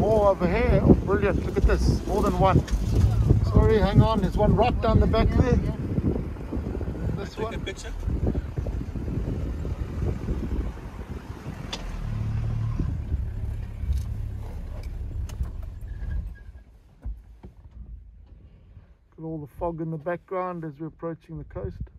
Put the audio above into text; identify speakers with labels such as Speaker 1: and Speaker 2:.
Speaker 1: more over here. Oh, brilliant. Look at this. More than one. Sorry, hang on. There's one right down the back there. This one.
Speaker 2: Take a picture.
Speaker 1: All the fog in the background as we're approaching the coast.